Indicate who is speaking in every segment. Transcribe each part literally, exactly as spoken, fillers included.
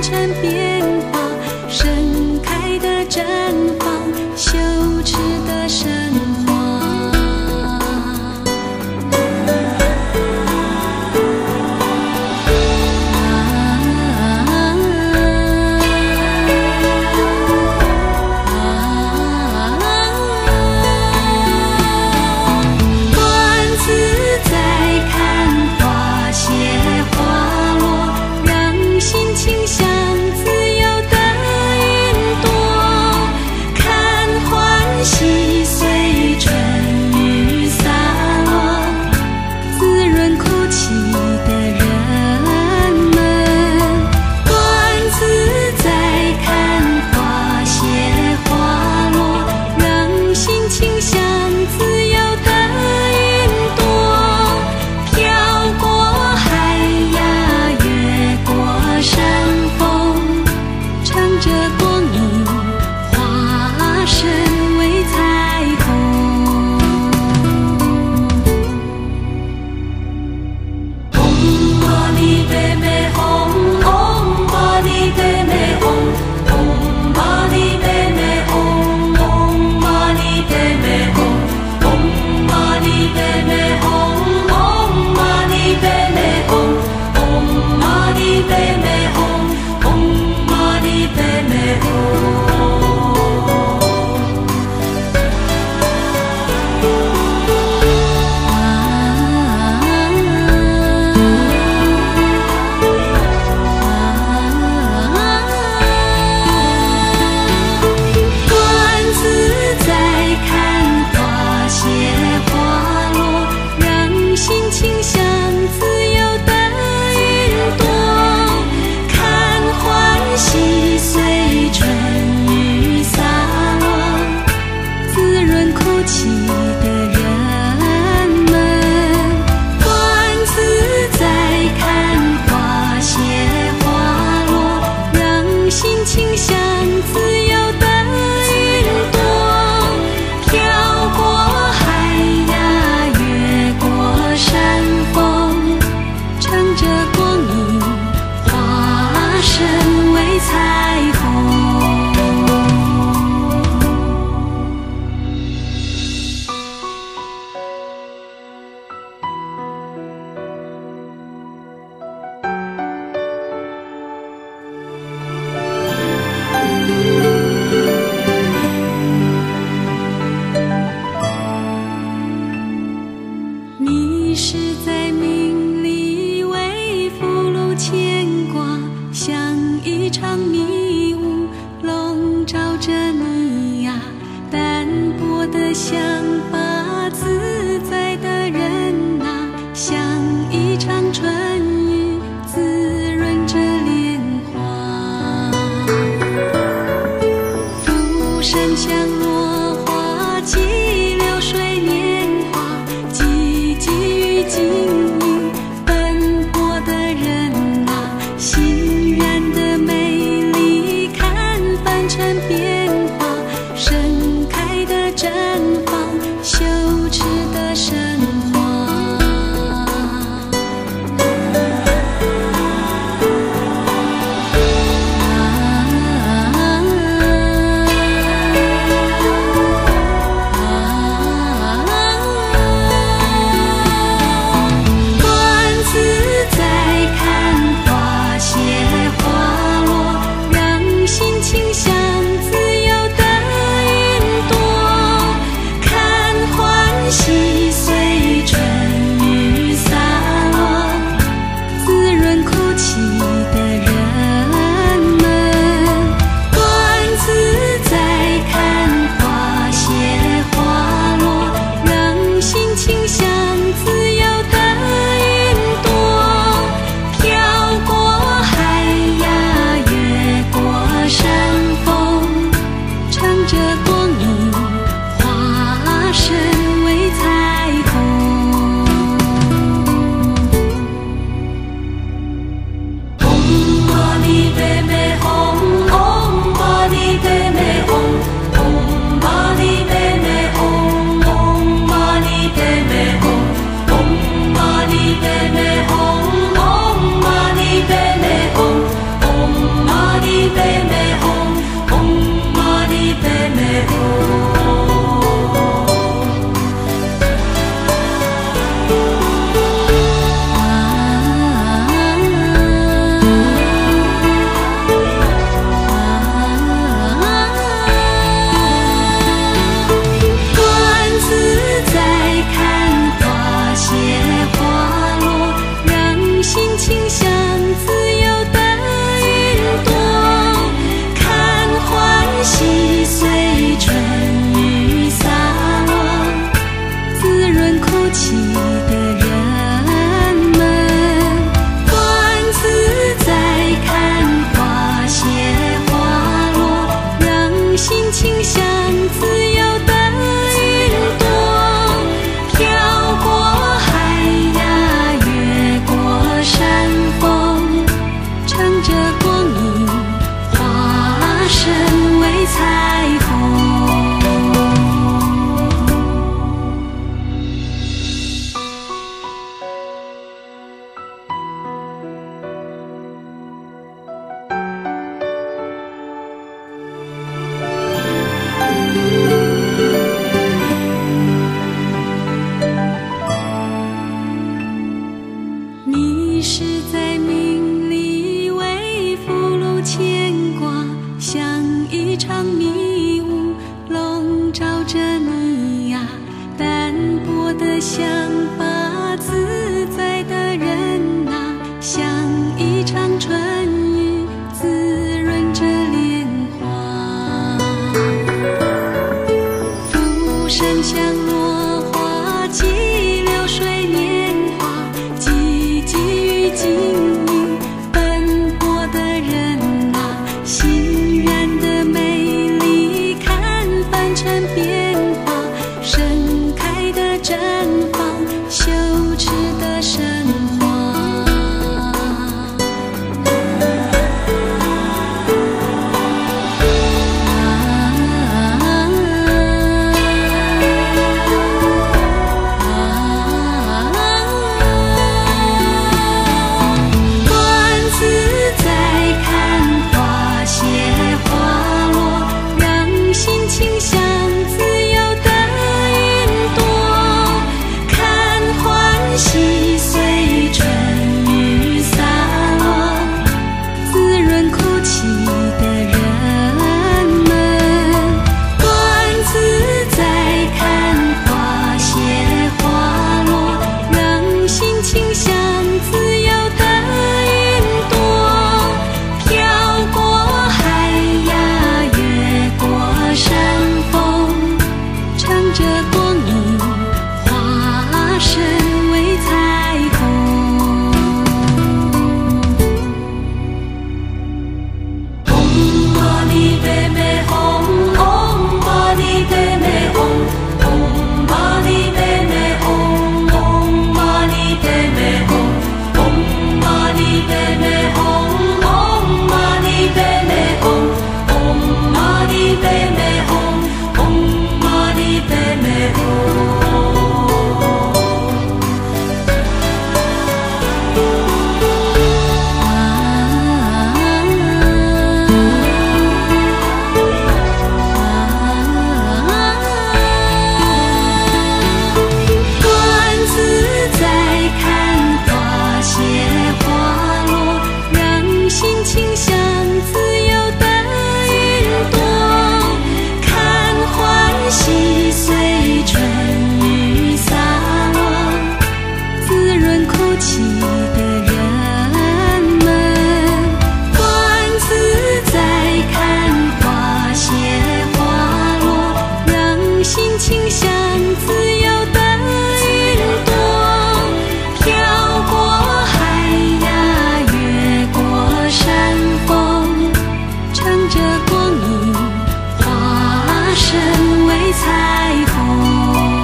Speaker 1: 成变化，盛开的绽放，羞耻的升华。
Speaker 2: 成变化，盛开的绽放。
Speaker 1: 牵挂，像一场迷雾笼罩着你呀。淡泊的想法，自在的人呐，像一场春雨滋润着莲花。浮生像落花，激流水年华，寂寂与静谧。奔波的人呐，欣然的美丽，看凡尘变化，盛开的绽放，羞耻的神话。观自在，看花谢花落，让心情像自由的云朵，看欢喜随春雨洒落，滋润哭泣的人们。观自在，看花谢花落，让心情像自由的云朵，飘过海呀，越过山峰，乘着光影，化身为彩虹。嗡嘛呢呗咪吽，嗡嘛呢呗咪吽，嗡嘛呢呗咪吽，嗡嘛呢呗咪吽，嗡嘛呢呗咪吽，嗡嘛呢呗咪吽，嗡嘛呢呗咪吽，嗡嘛呢呗咪吽。观自在，看花谢花落，让心情像自由的云朵，看欢喜随春雨洒落，滋润哭泣的人们。观自在，看花谢花落，让心情像自由的云朵，飘过海呀，越过山峰，乘着光影，化身为彩虹。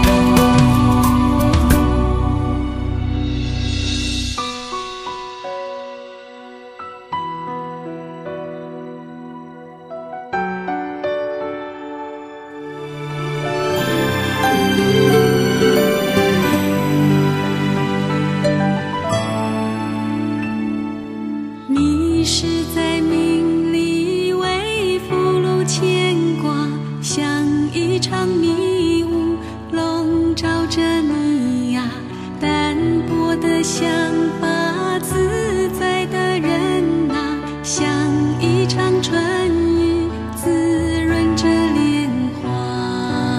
Speaker 1: 你是在命里为俘虏牵挂，像一场迷雾笼罩着你呀。淡泊的想法，自在的人呐，像一场春雨滋润着莲花。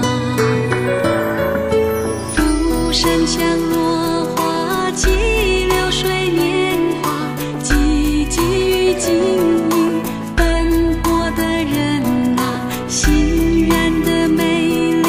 Speaker 1: 浮生像落花，激流水年华，寂寂与静谧。奔波的人呐，欣然的美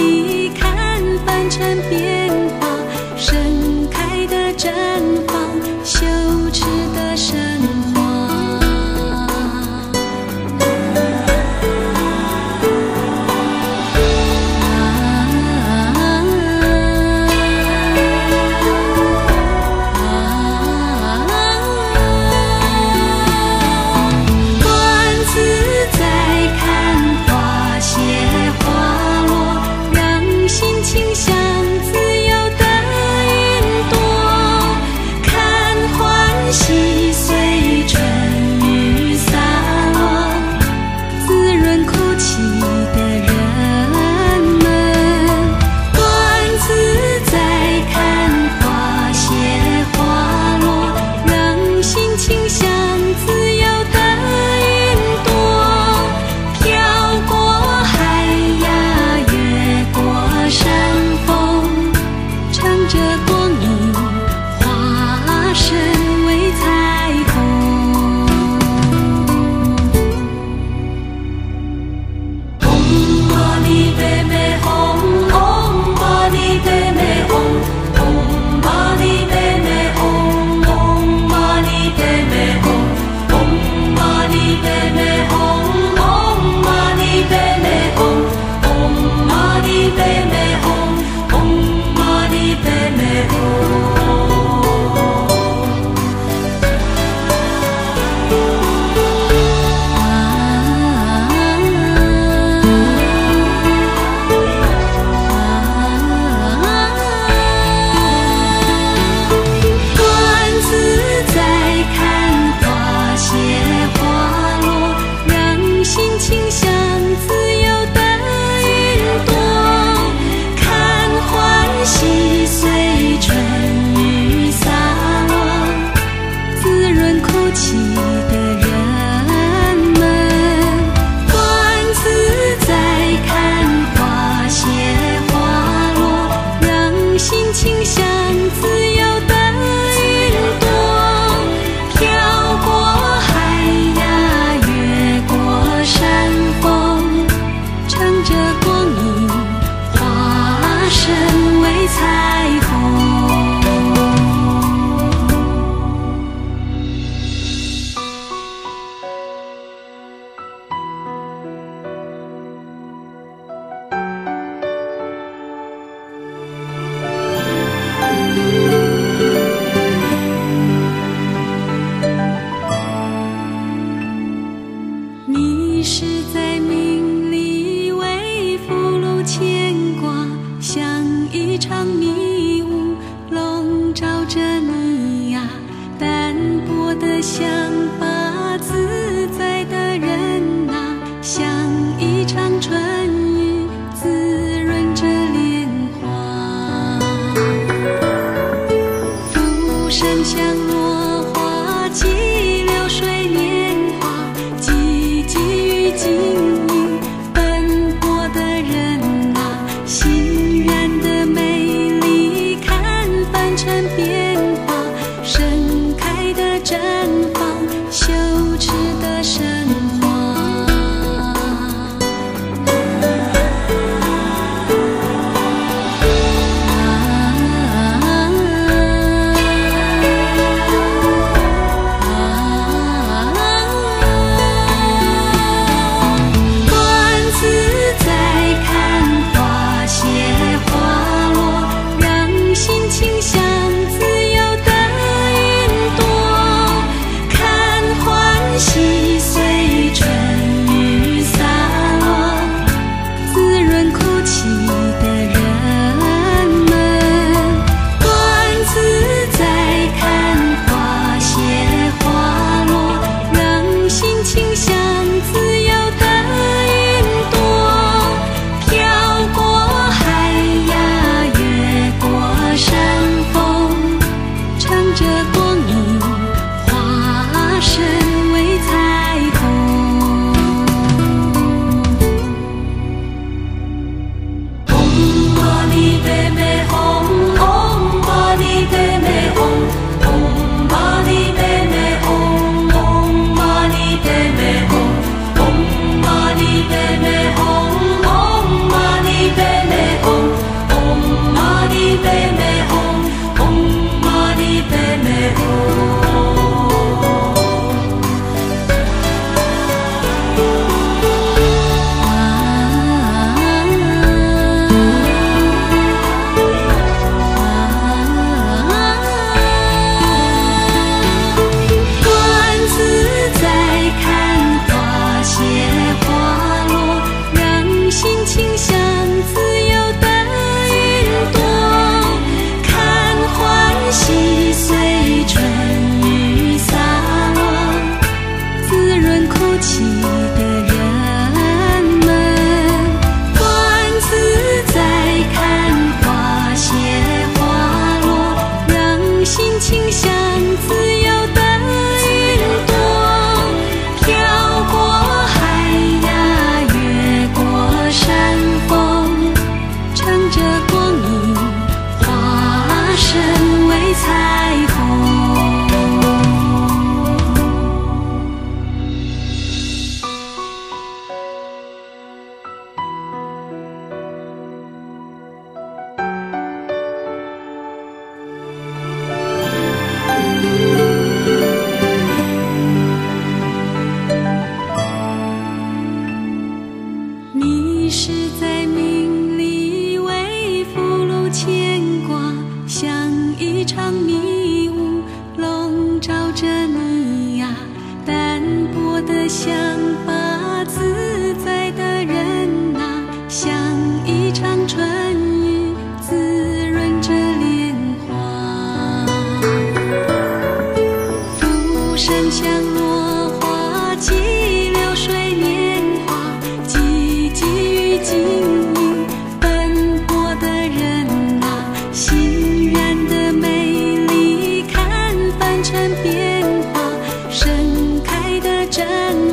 Speaker 1: 流水年华，寂寂于今。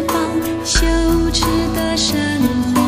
Speaker 1: 放羞耻的神话。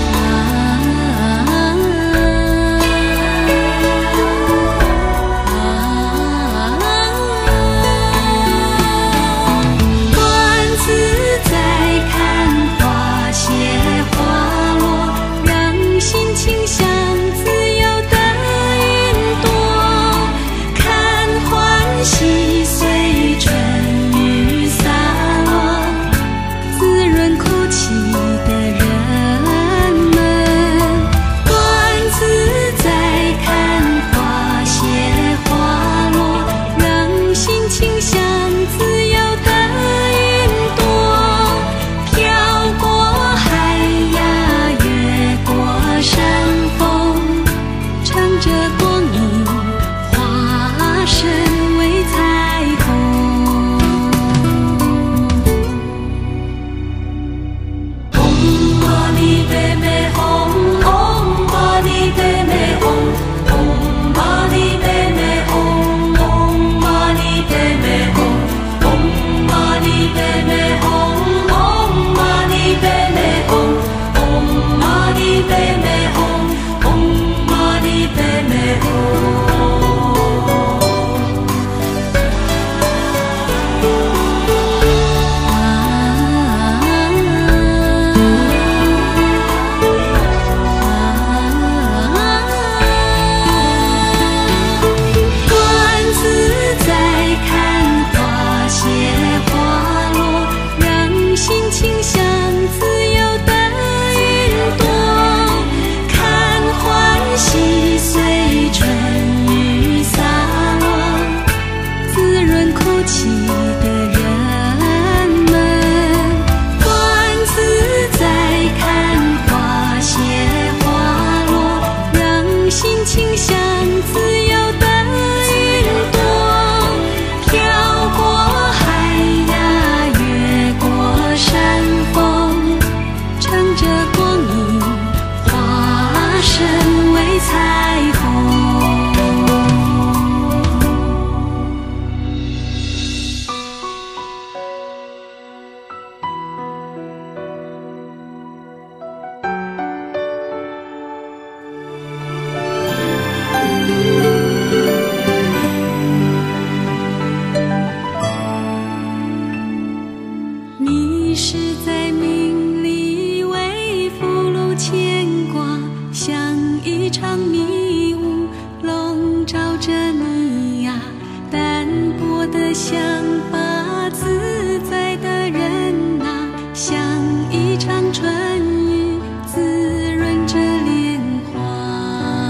Speaker 1: 啊想法自在的人啊，像一场春雨滋润着莲花。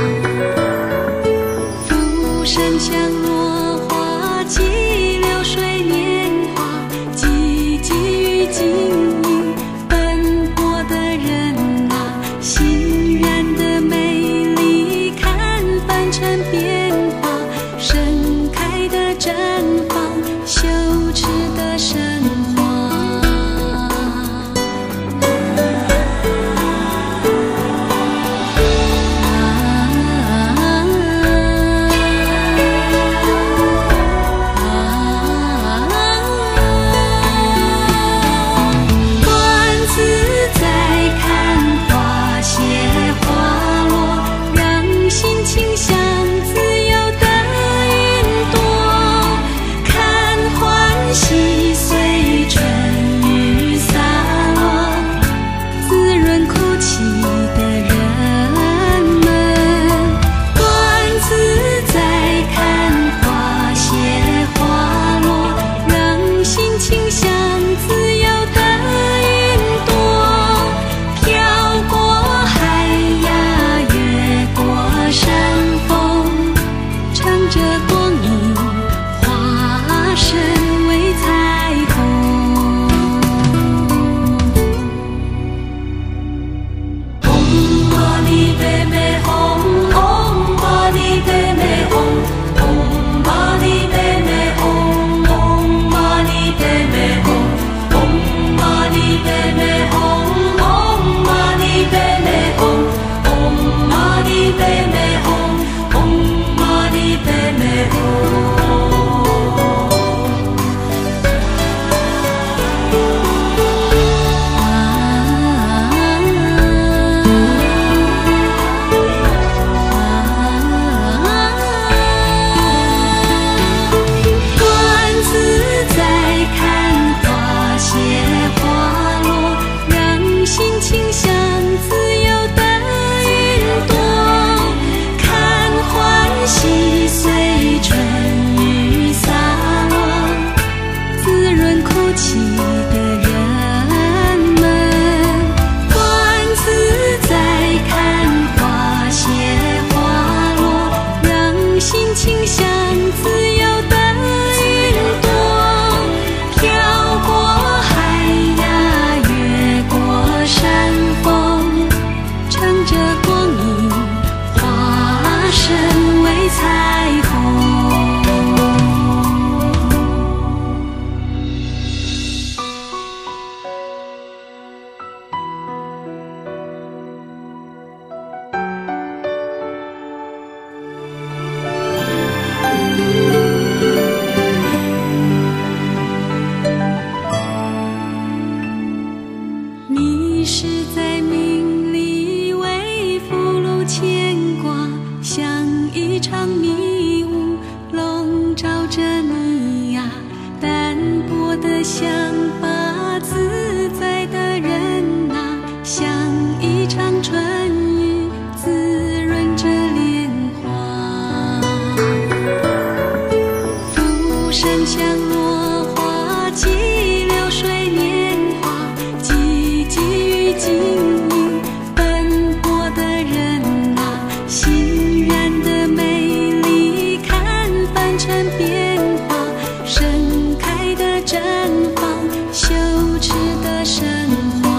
Speaker 1: 浮生像落花激流水年华，汲汲于经营奔波的人啊，欣然的美丽看凡尘变化，盛开的绽放，羞耻的神话。观自在，看花谢花落，让心情像自由的云朵，看欢喜随春雨洒落，滋润哭泣的人们。观自在，看花谢花落，让心情像自由的云朵，飘过海呀，越过山峰，乘着光影，化身为彩虹。嗡嘛呢呗咪吽，嗡嘛呢呗咪吽，嗡嘛呢呗咪吽，嗡嘛呢呗咪吽，嗡嘛呢呗咪吽，嗡嘛呢呗咪吽，嗡嘛呢呗咪吽，嗡嘛呢呗咪吽。观自在，看花谢花落，让心情像自由的云朵，看欢喜随春雨洒落，滋润哭泣的人们。观自在，看花谢花落，让心情像自由的云朵，飘过海呀，越过山峰，乘着光影，化身为彩虹。你是在命里为俘虏牵挂，像一场迷雾笼罩着你呀，淡薄的想法自在的人啊，像一场春雨滋润着莲花。浮生像落花激流水年华，汲汲于经营奔波的人啊，欣然的美丽看凡尘变化，盛开的绽放，羞耻的神话。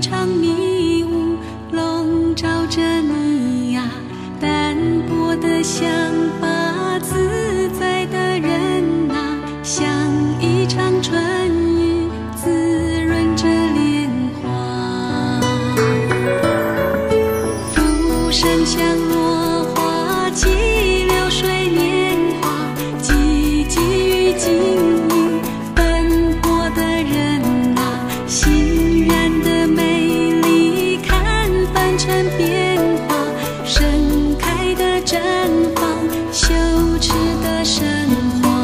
Speaker 1: 场迷雾笼罩着你呀，淡薄的想法，自在的人啊，像一场春雨滋润着莲花。浮生像落花，寂流水年华，汲汲于经营奔波的人啊，欣然的美丽看凡尘变化，盛开的绽放，羞耻的升华。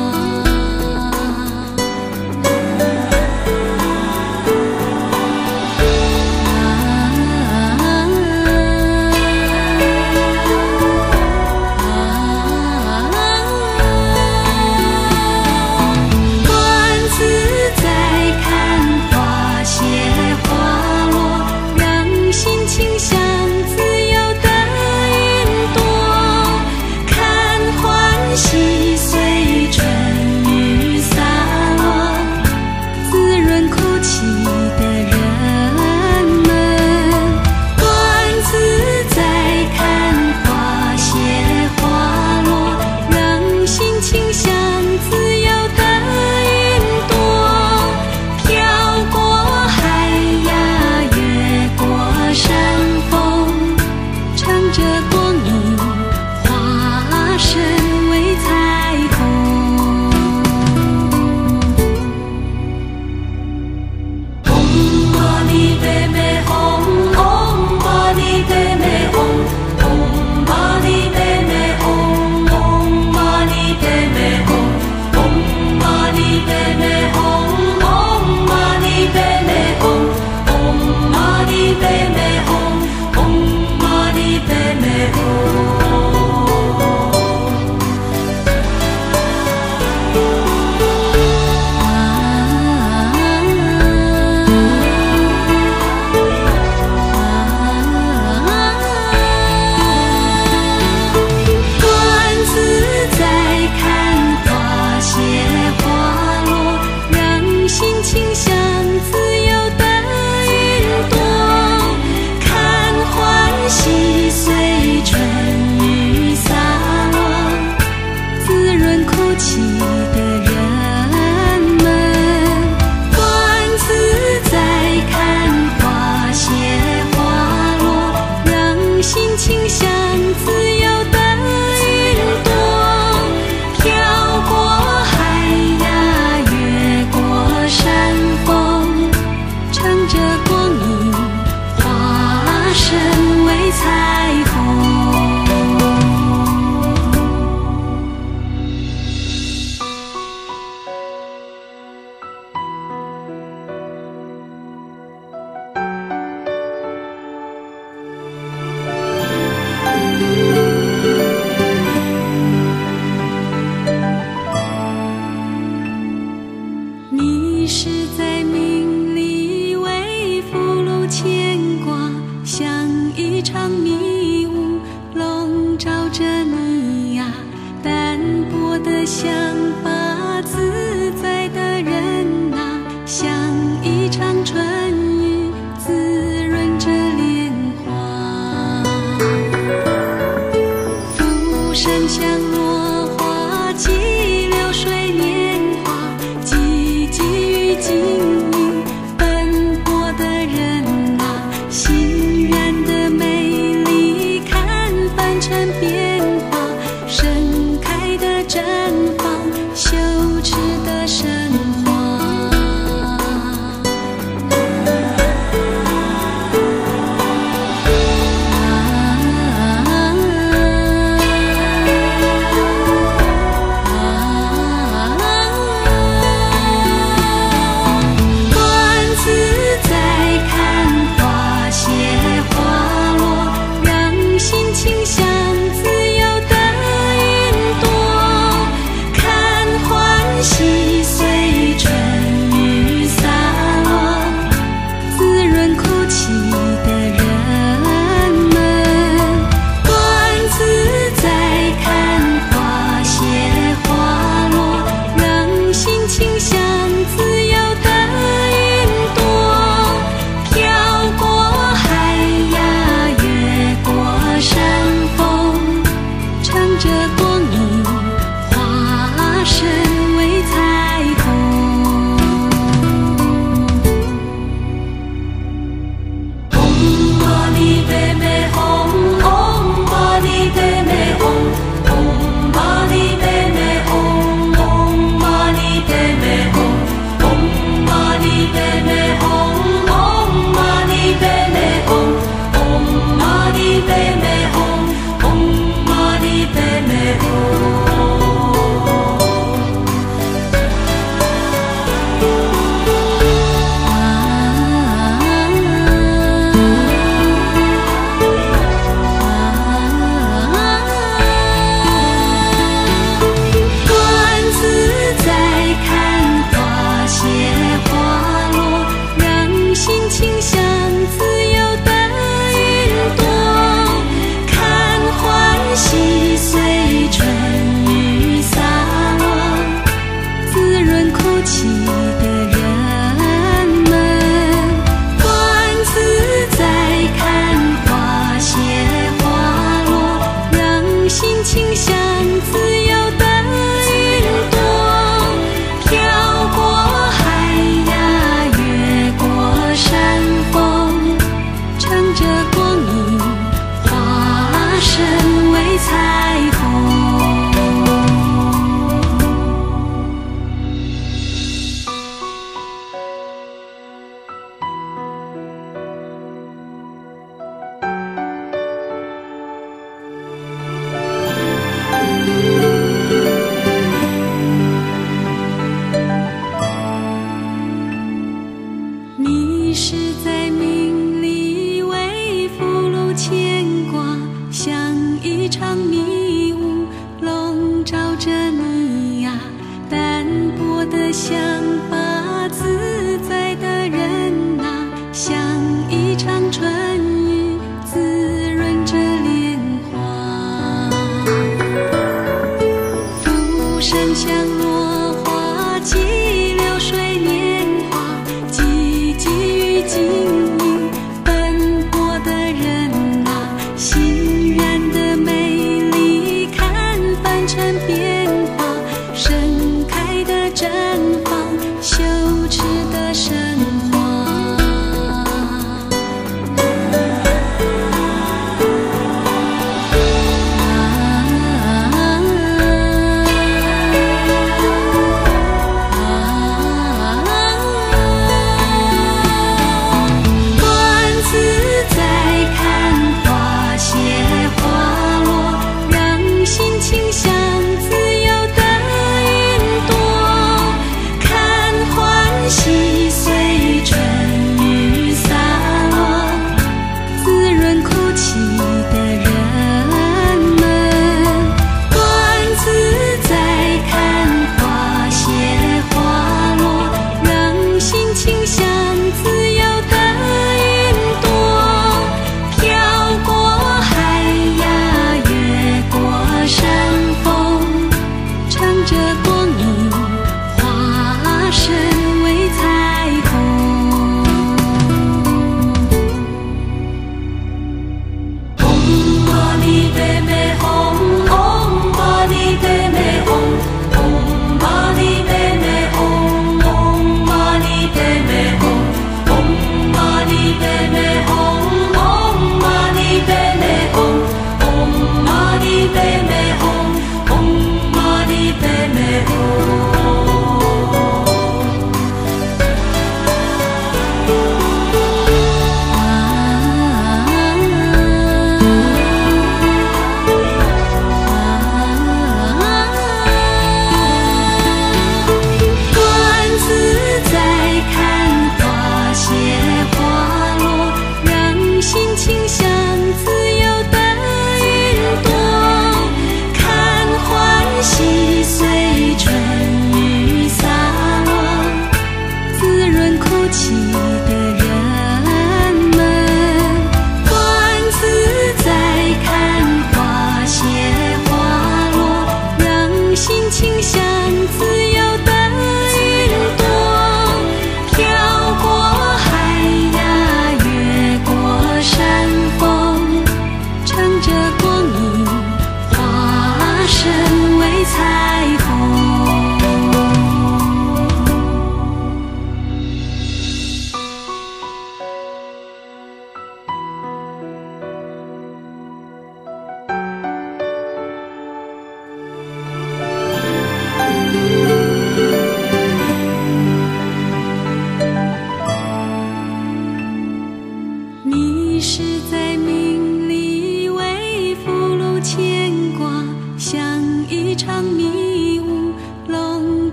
Speaker 1: 观自在，看花谢花落，让心情像自由的云朵，看欢喜随春雨洒落，滋润哭泣的人们。观自在，看花谢花落，让心情像自由的云朵，飘过海呀，越过山峰，乘着光影，化身为彩虹。 你是在命里为俘虏牵挂，像一场迷雾笼罩着你呀，淡泊的想法，自在的人呐，像一场春雨滋润着莲花。浮生像落花，急流水年华，寂寂于今。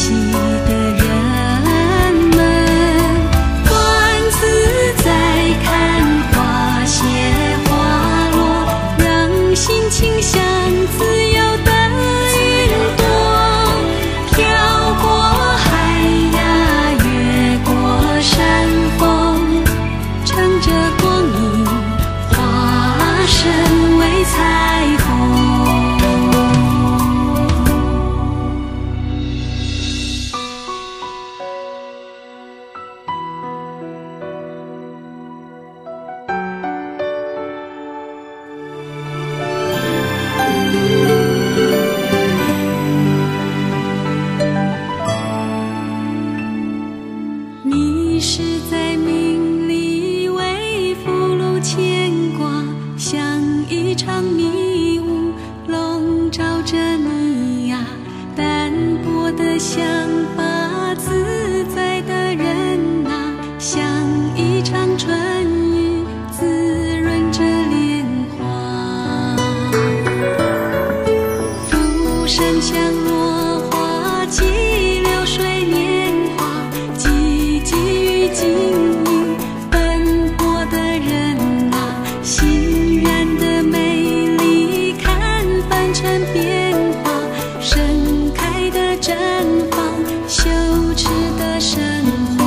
Speaker 1: 气的人们，观自在，看花谢花落，让心情像自由的云朵，飘过海呀，越过山峰，乘着光影，化身为彩虹。你是在命里为俘虏牵挂，像一场迷雾笼罩着你呀，淡薄的想法，自在的人啊，像一场春雨滋润着莲花，浮生像落花激流水年华，寂寂与静谧奔波的人啊，欣然的美丽看凡尘变化，盛开的绽放，羞耻的升华。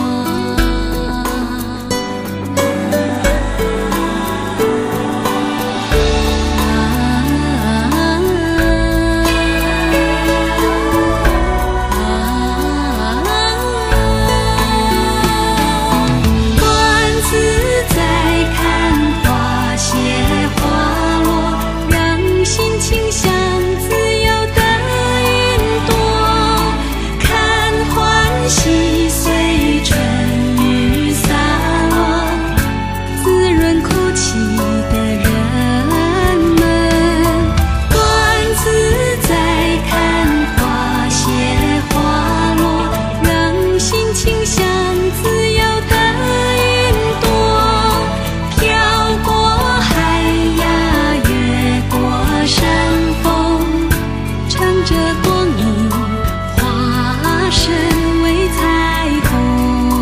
Speaker 1: 观自在，看花谢花落，让心情像自由的云朵，看欢喜随春雨洒落，滋润哭泣的人们，观自在，看花谢花落，让心情像自由的云朵，飘过海呀，越过山峰，乘着光影，化身为彩虹。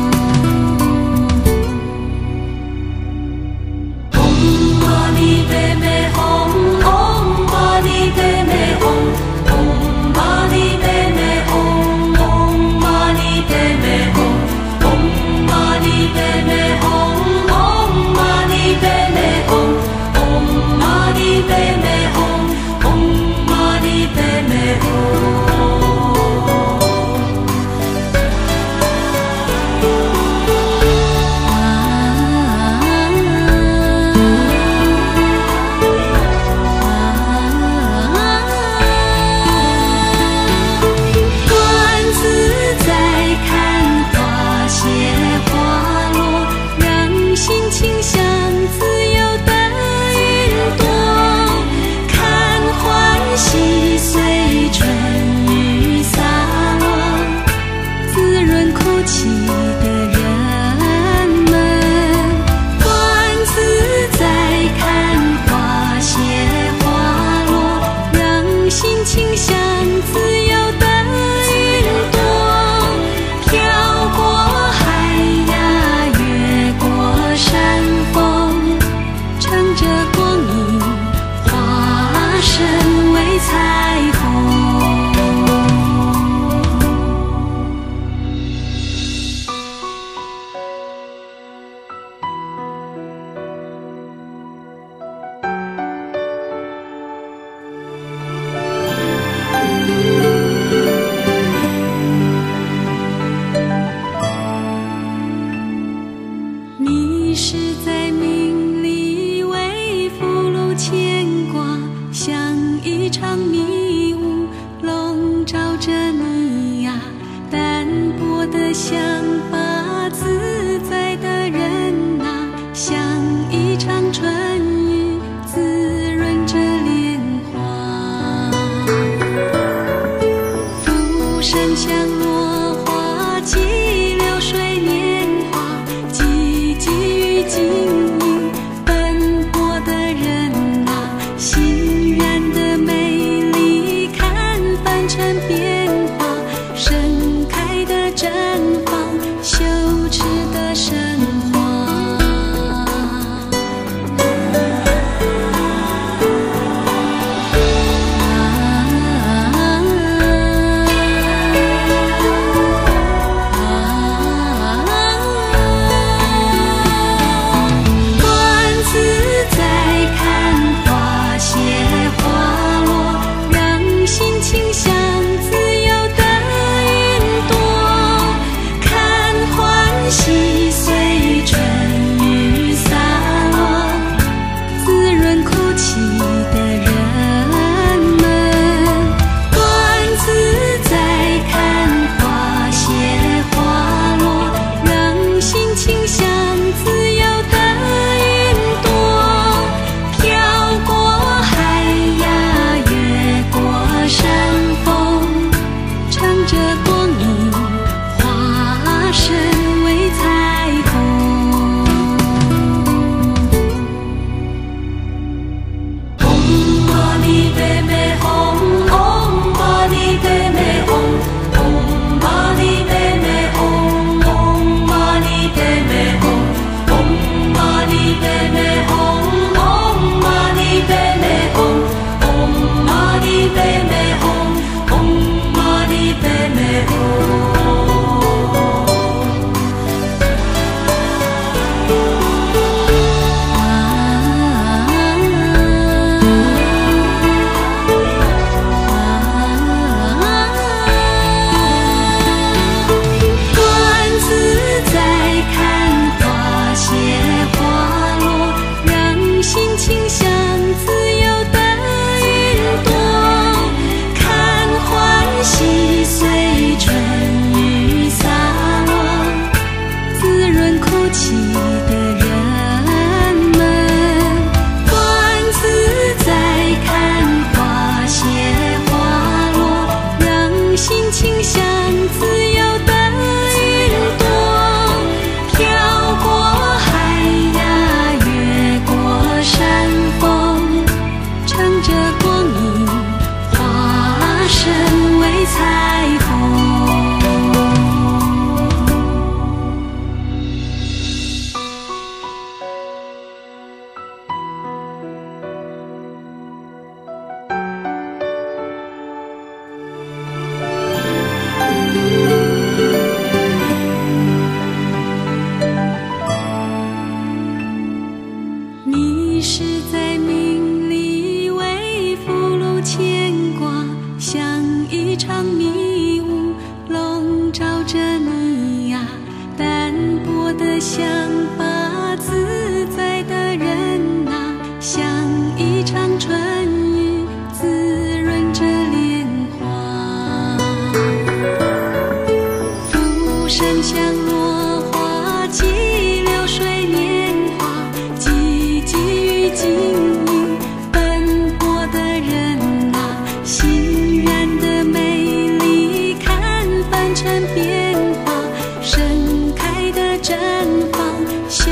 Speaker 1: 嗡嘛呢呗咪吽，嗡嘛呢呗咪吽，嗡嘛呢呗咪吽，嗡嘛呢呗咪吽，嗡嘛呢呗咪吽，嗡嘛呢呗咪吽，嗡嘛呢呗咪吽，嗡嘛呢呗咪吽。观自在，看花谢花落，让心情像自由的云朵，看欢喜随春雨洒落，滋润哭泣的人们，观自在，看花谢花落，让心情像自由的云朵，飘过海呀，越过山峰，乘着光影，化身为彩虹。你是在命里为俘虏牵挂，像一场迷雾笼罩着你呀，淡薄的想法，自在的人啊，像一场春雨滋润着莲花，浮生像落花激流水年华，寂寂与静谧奔波的人啊，欣然的美丽看凡尘变化，深一场迷雾笼罩着你呀，淡薄的想法，自在的人啊，像一场春雨滋润着莲花。浮生像落花，急流水年华，汲汲于经营奔波的人啊，欣然的美丽看凡尘变化，盛开的绽放。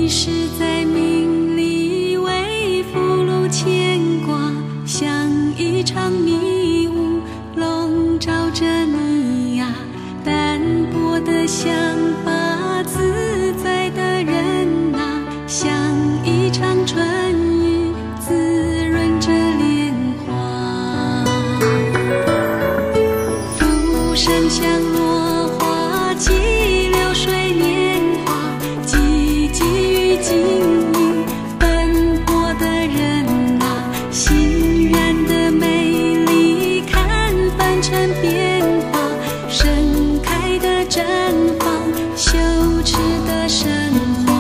Speaker 1: 你是在命里为俘虏牵挂，像一场迷雾笼罩着你呀，淡薄的想法，自在的人啊，像一场春雨滋润着莲花。浮生像落花，寂流水年华，寂寂与静谧奔波的人啊，欣然的美丽看凡尘变化，盛开的绽放，羞耻的神话。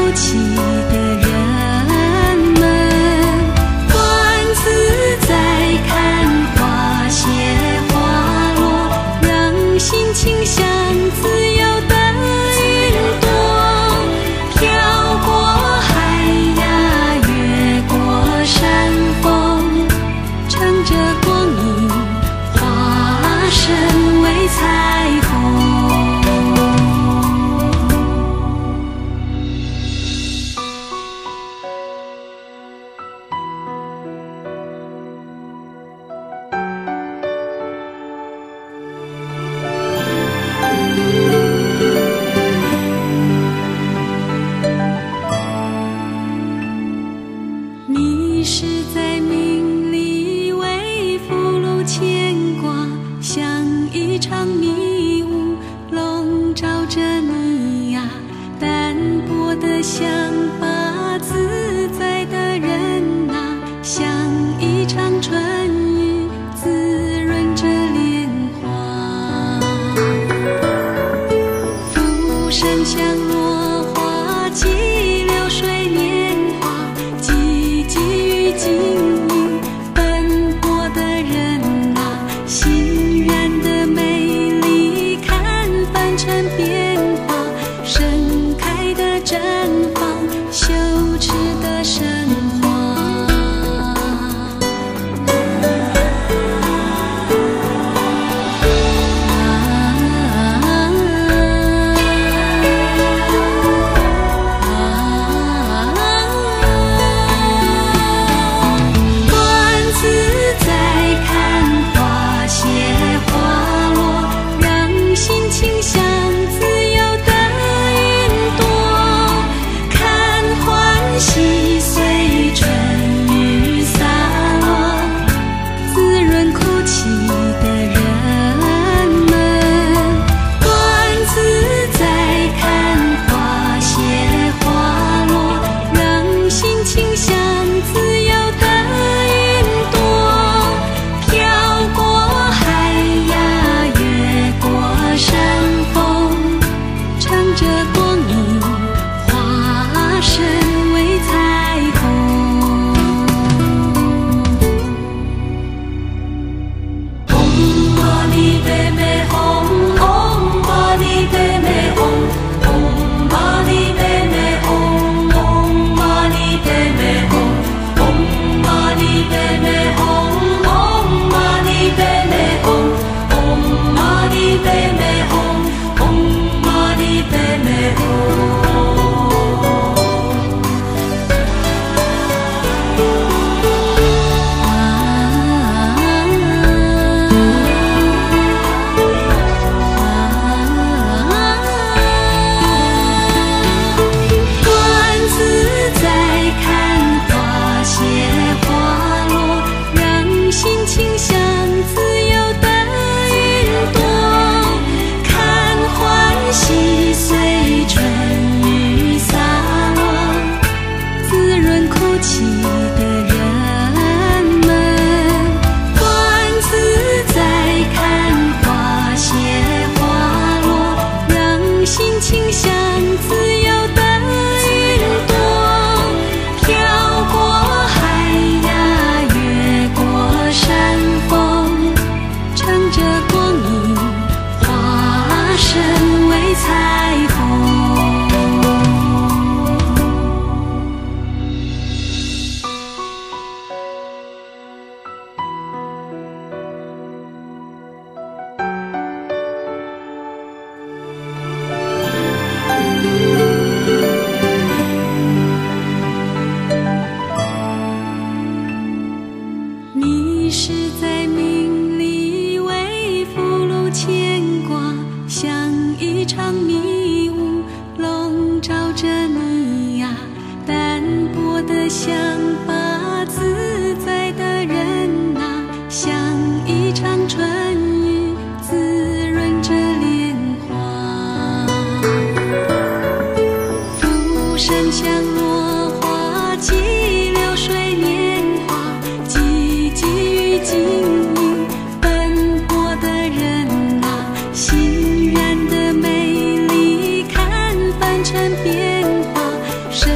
Speaker 1: 泣的人们，观自在看花谢花落，让心情像自由的云朵，飘过海呀，越过山峰，乘着光影，化身为彩虹。你是在命里为俘虏牵挂，像一场迷雾笼罩着你呀，淡薄的想法，自在的人呐，像一场春雨滋润着莲花，浮生像落花激流水年华，寂寂与静谧奔波的人啊，欣然的美丽看凡尘变化，盛开的绽放，羞耻的升华。观自在看花谢花落，让心情像自由的云朵，看欢喜随春雨洒落，滋润哭泣的人们，观自在看花谢花落，让心情像自由的云朵，飘过海呀，越过山峰，乘着光影，化身为彩虹。嗡嘛呢呗咪吽，嗡嘛呢呗咪吽，嗡嘛呢呗咪吽，嗡嘛呢呗咪吽，嗡嘛呢呗咪吽，嗡嘛呢呗咪吽，嗡嘛呢呗咪吽，嗡嘛呢呗咪吽。观自在看花谢花落，让心情像自由的云朵，看欢喜随春雨洒落，滋润哭泣的人们，观自在看花谢花落，让心情像自由的云朵，飘过海呀，越过山峰，乘着光影，化身为彩虹。你是在命里为俘虏牵挂，像一场迷雾笼罩着你呀，淡薄的想法，自在的人呐，像一场春雨滋润着莲花，浮生像落花激流水年华，寂寂与静谧奔波的人啊，欣然的美丽看凡尘变化，盛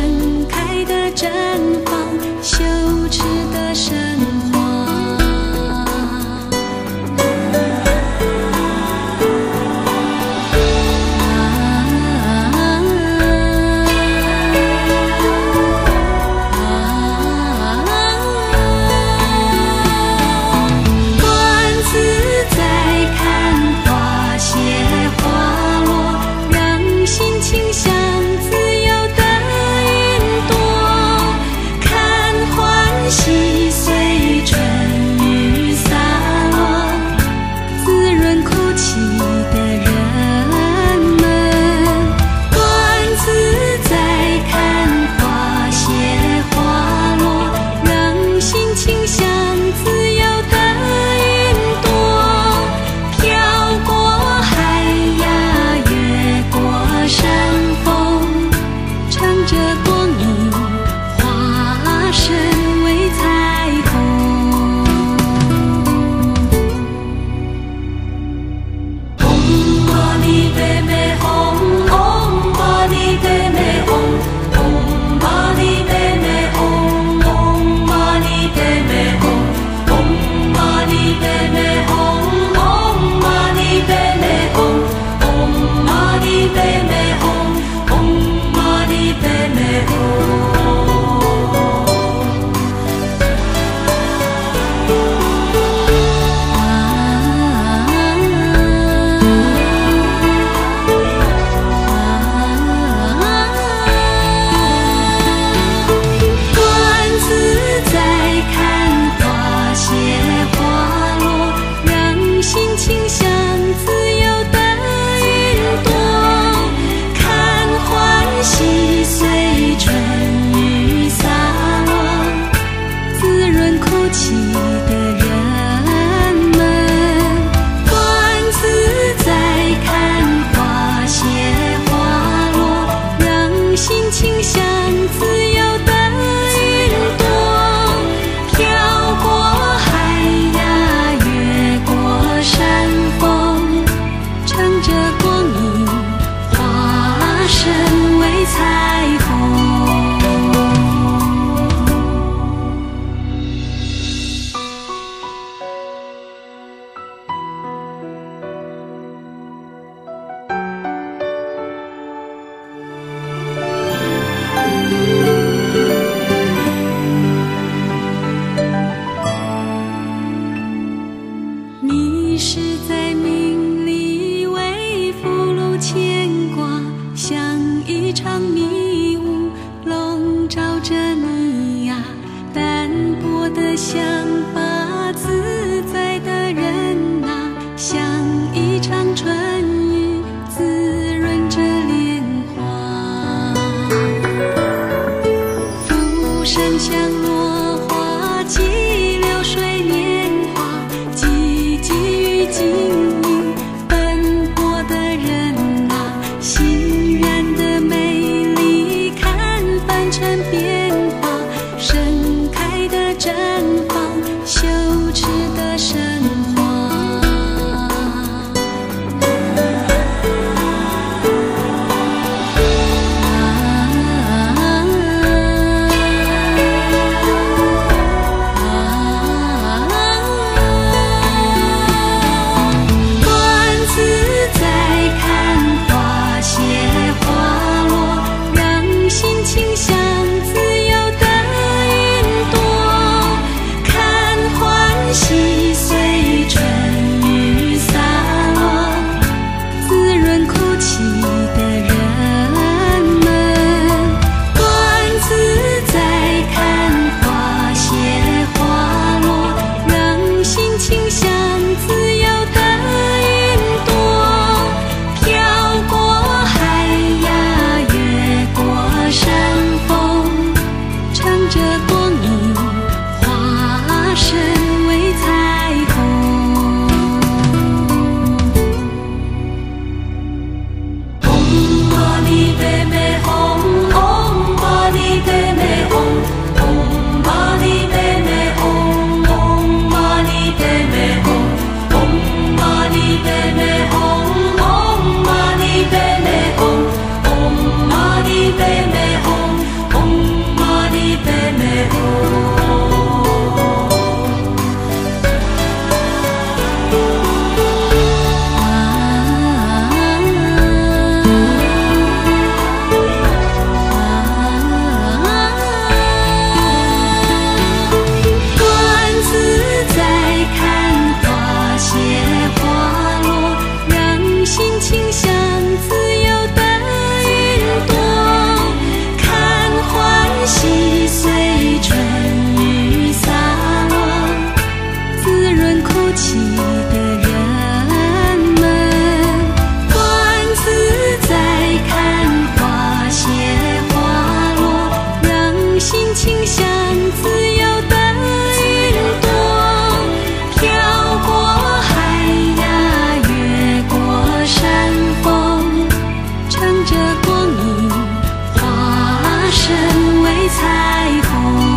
Speaker 1: 彩虹。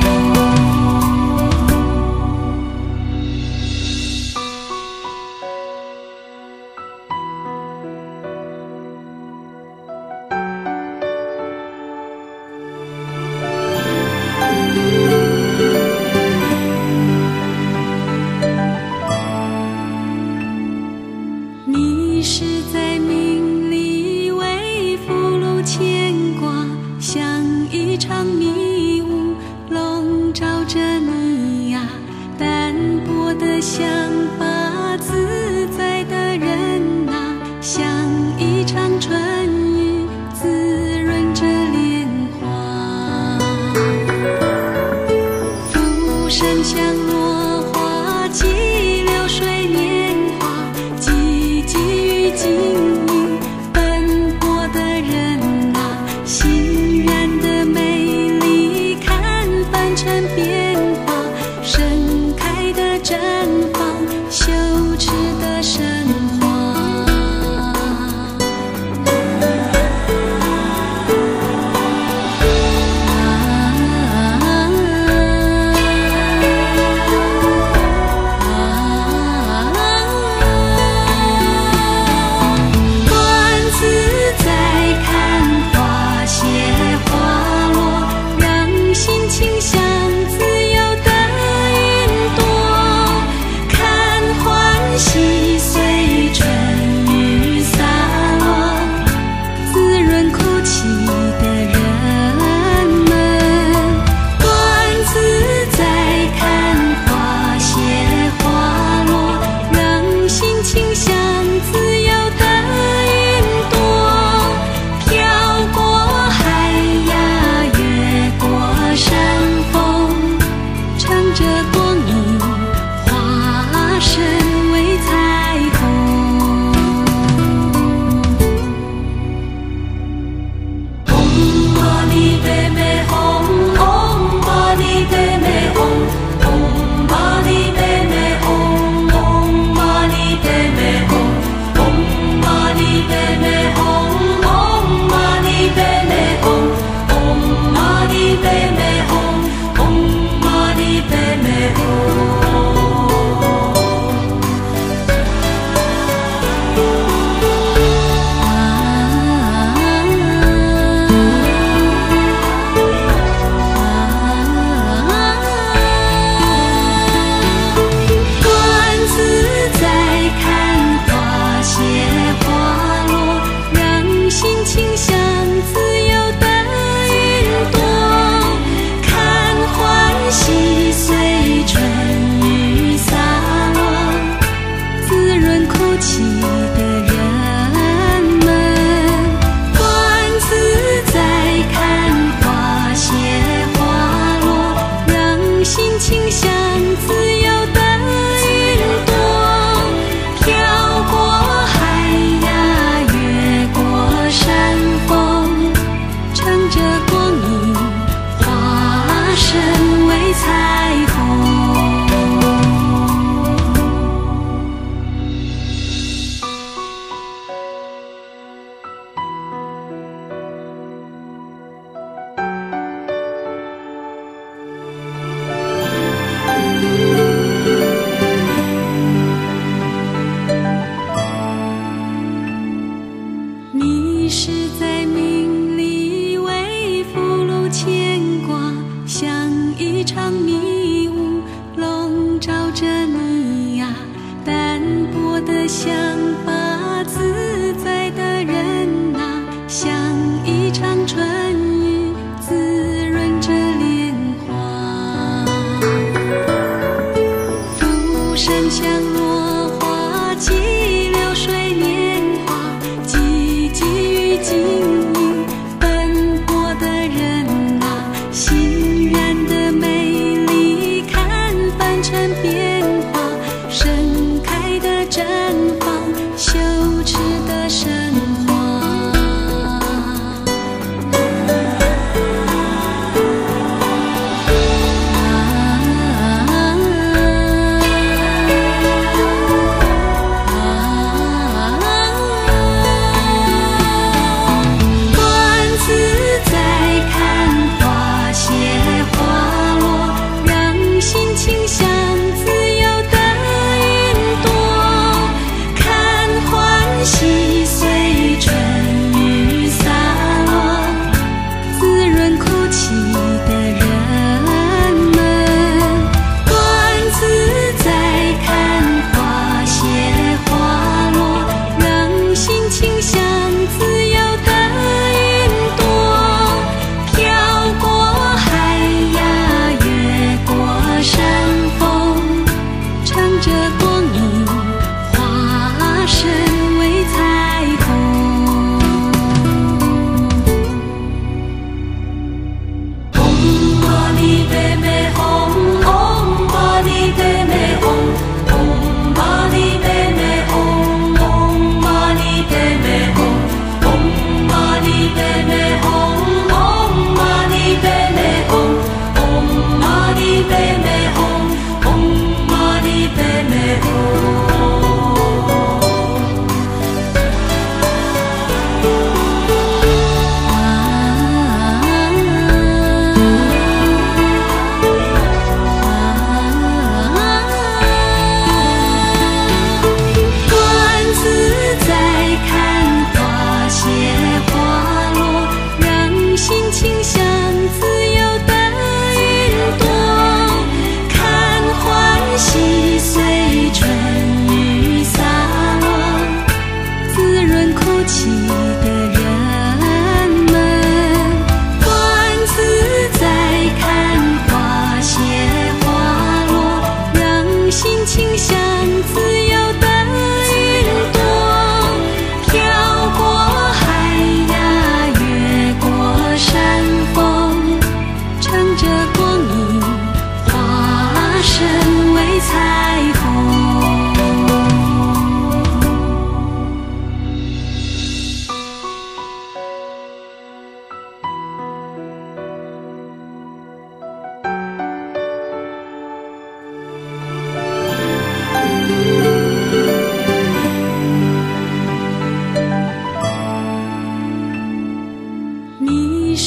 Speaker 1: 你是在命里为俘虏牵挂，像一场迷雾笼罩着你呀，淡薄的想法，自在的人呐，像一场春雨滋润着莲花。浮生像落花，寂流水年华，寂寂与静谧，奔波的人啊，欣然的美丽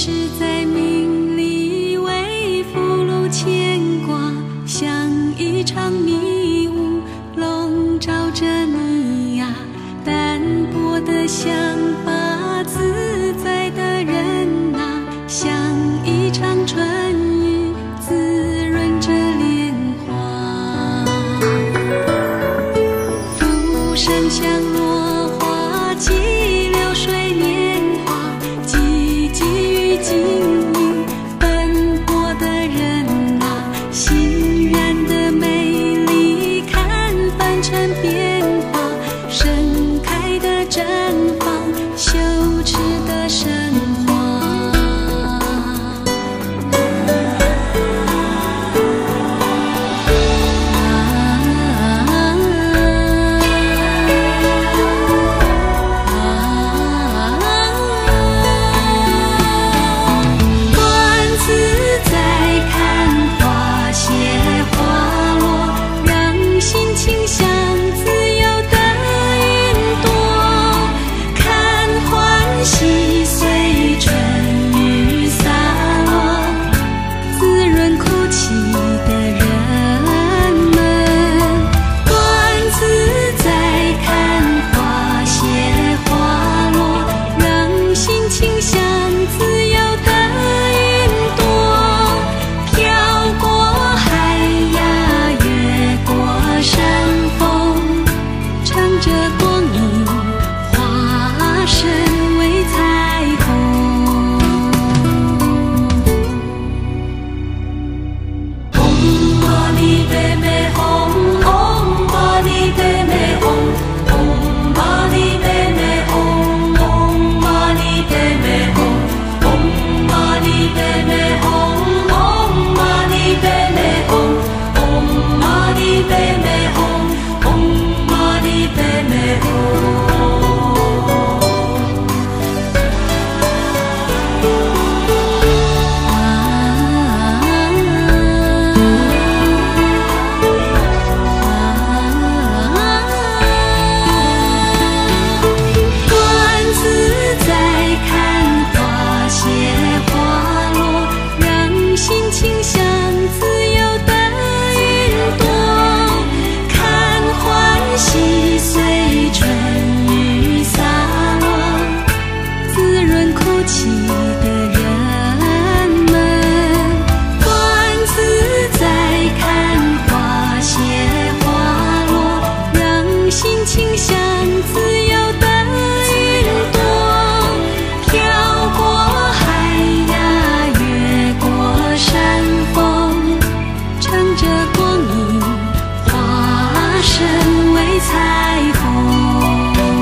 Speaker 1: 是在命里为俘虏牵挂，像一场迷雾笼罩着你呀，淡薄的想法，自在的人呐，像一场春雨滋润着莲花。浮生像落花，激流水年华，汲汲于经营奔波的人呐，欣然的美丽看凡尘变化，盛开的绽放，羞耻的升华。观自在，看花谢花落，让心情像自由的云朵，看欢喜随春雨洒落，滋润哭泣的人们。观自在，看花谢花落，让心情像自由的云朵，飘过海呀，越过山峰，乘着光影，化身为彩虹。嗡嘛呢呗咪吽，嗡嘛呢呗咪吽，嗡嘛呢呗咪吽，嗡嘛呢呗咪吽，嗡嘛呢呗咪吽，嗡嘛呢呗咪吽，嗡嘛呢呗咪吽，嗡嘛呢呗咪吽。观自在，看花谢花落，让心情像自由的云朵，看欢喜随春雨洒落，滋润哭泣的人们。观自在，看花谢花落，让心情像自由的云朵，飘过海呀，越过山峰，乘着光影，化身为彩虹。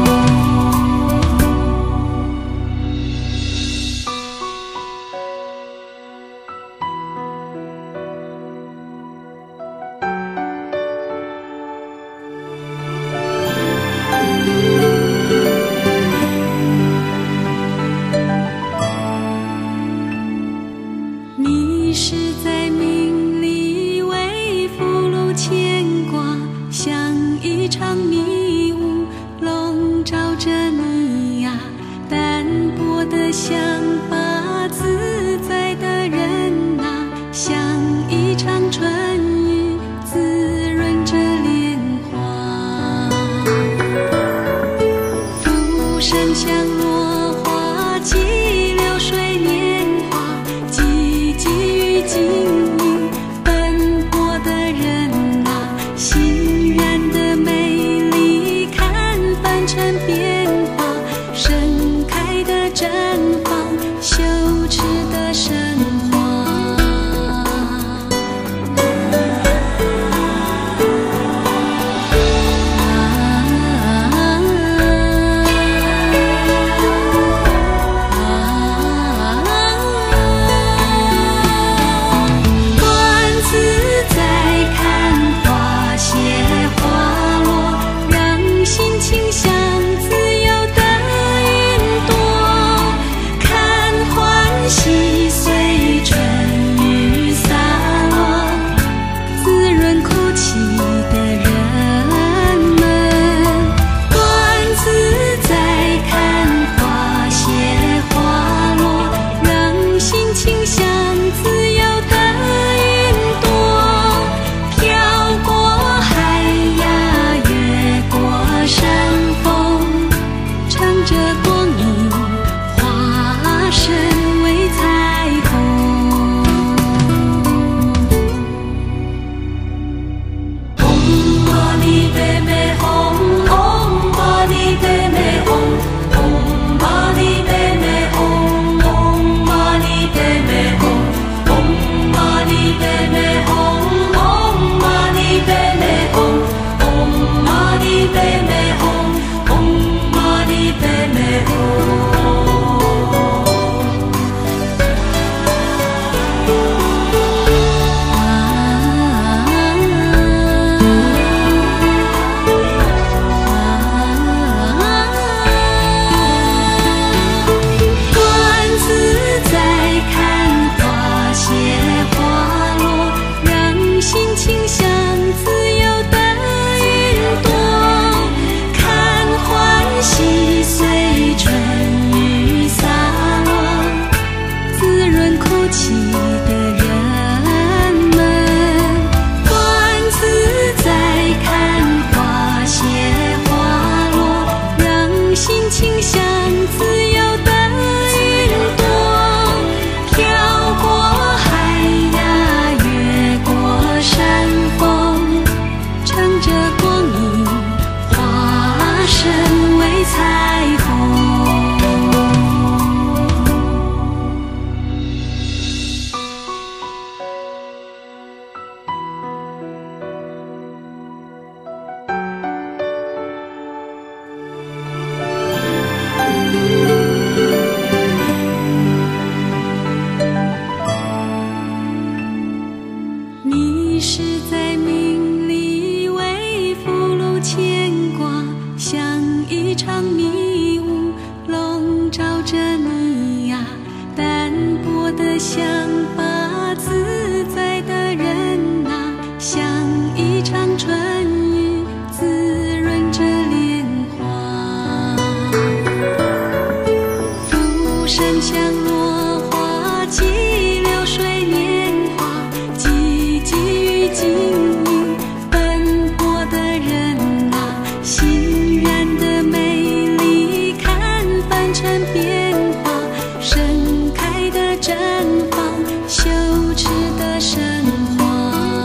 Speaker 1: 你是在命里为俘虏牵挂，像一场迷雾笼罩着你呀，淡薄的想法，自在的人呐，像一场春雨滋润着莲花。浮生像落花，激流水年华，汲汲于经营奔波的人呐，欣然的美丽泣的人们，观自在看花谢花落，让心情像自由的云朵，飘过海呀，越过山峰，乘着光影，化身为彩虹。你是在命里为俘虏牵挂，像一场迷雾笼罩着你呀，淡薄的想法，自在的人啊，像一场春雨滋润着莲花，浮生像落花激流水年华，寂寂与静谧奔波的人啊，欣然的美丽看凡尘变化，盛开的绽放，羞耻的升华。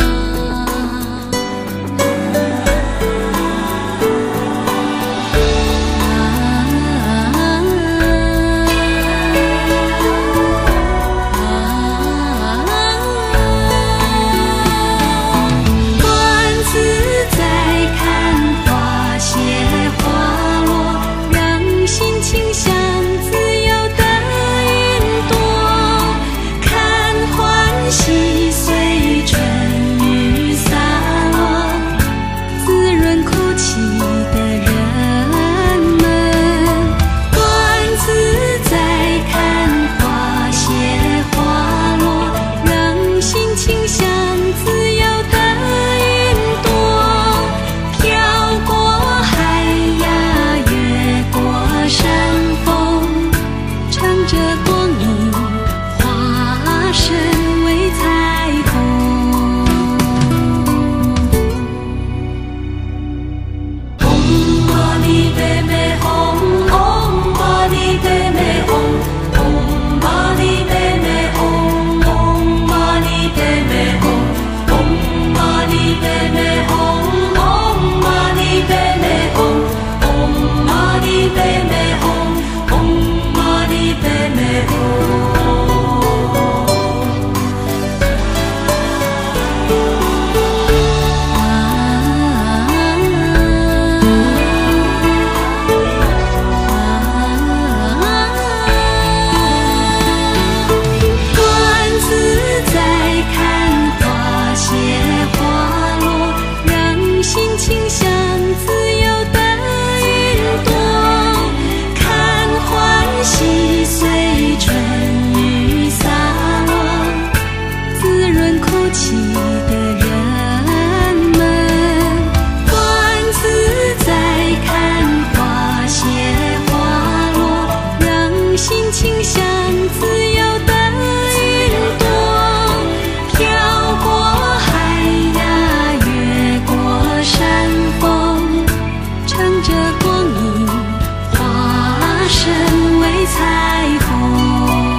Speaker 1: 观自在看花谢花落，让心情像自由的云朵，看欢喜随春雨洒落，滋润哭泣的人们，观自在看花谢花落，让心情像自由的云朵，飘过海呀，越过山峰，乘着光影，化身为彩虹。嗡嘛呢呗咪吽，嗡嘛呢呗咪吽，嗡嘛呢呗咪吽，嗡嘛呢呗咪吽，嗡嘛呢呗咪吽，嗡嘛呢呗咪吽，嗡嘛呢呗咪吽，嗡嘛呢呗咪吽。观自在看花谢花落，让心情像自由的云朵，看欢喜随春雨洒落，滋润哭泣的人们，观自在看花谢花落，让心情像自由的云朵，飘过海呀，越过山峰，乘着光影，化身为彩虹。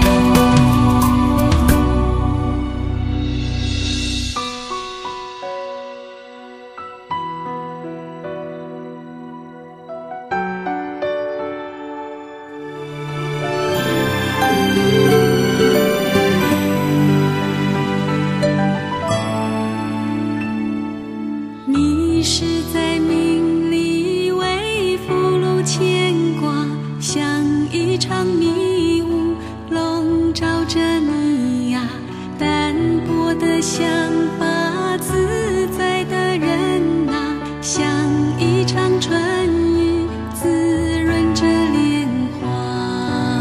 Speaker 1: 你是在命里为俘虏牵挂，像一场迷雾笼罩着你呀，淡薄的想法，自在的人啊，像一场春雨滋润着莲花，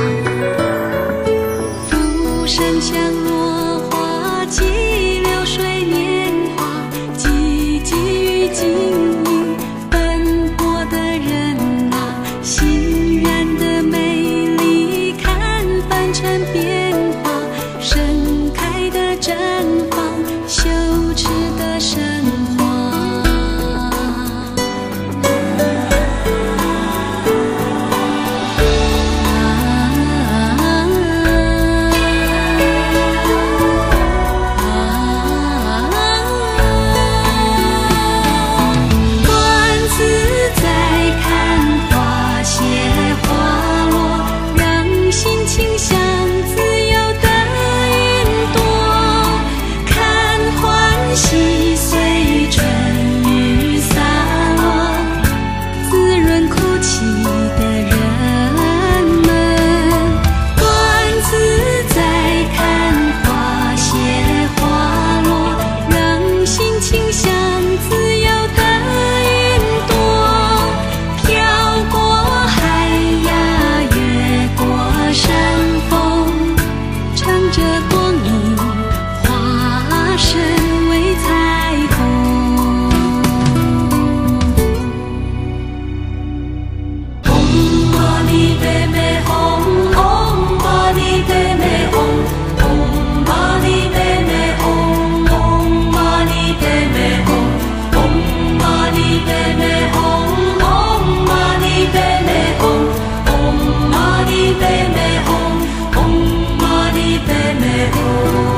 Speaker 1: 浮生像落花激流水年华，寂寂与静谧奔波的人啊，欣然的美丽看凡尘变化，盛光影化身为彩虹。嗡嘛呢呗咪吽，嗡嘛呢呗咪吽，嗡嘛呢呗咪吽，嗡嘛呢呗咪吽，嗡嘛呢呗咪吽，嗡嘛呢呗咪吽，嗡嘛呢呗咪吽，嗡嘛呢呗咪吽。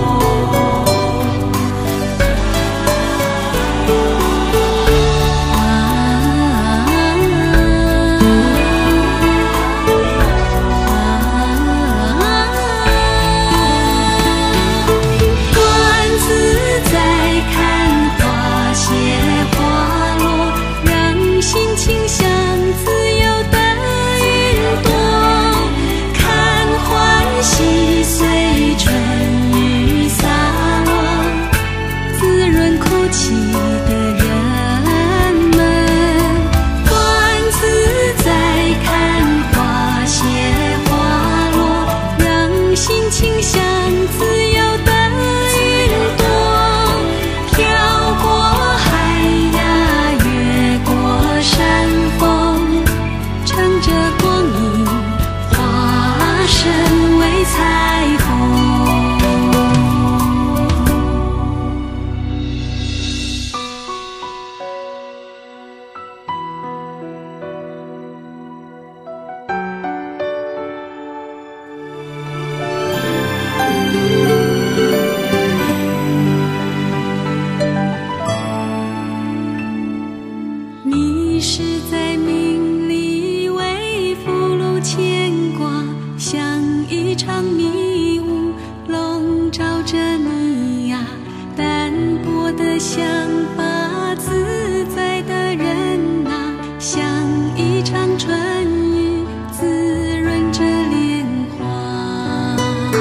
Speaker 1: 你是在命里为俘虏牵挂，像一场迷雾笼罩着你呀，淡泊的想法，自在的人呐，像一场春雨滋润着莲花，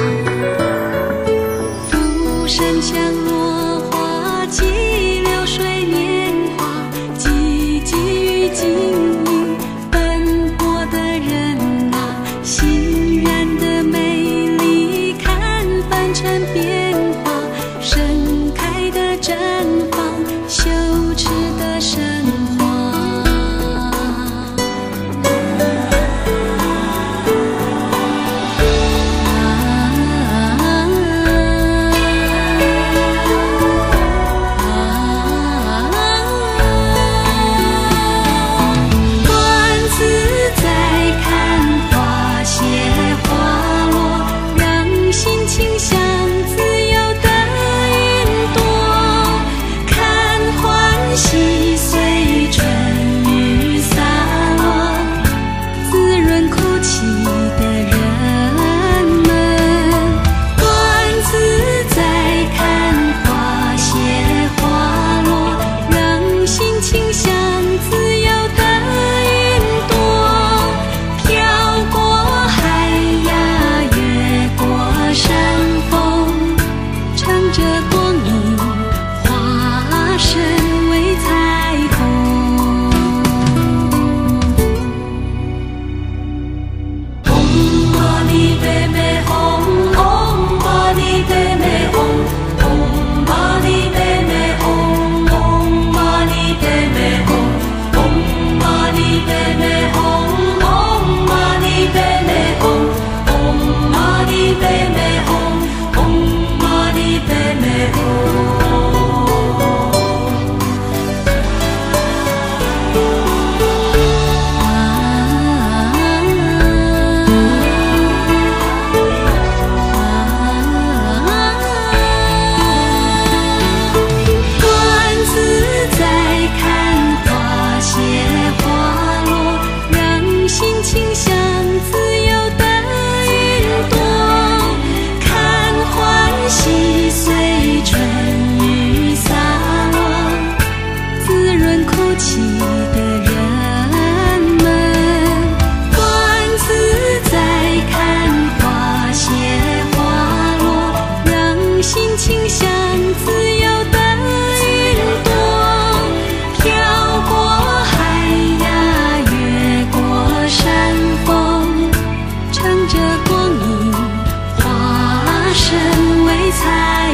Speaker 1: 浮生像落花，寂寥水年华，寂寂与静谧，奔波的人啊，欣然的美丽，看凡尘变化，盛开的绽放，羞耻的神话。啊身为才。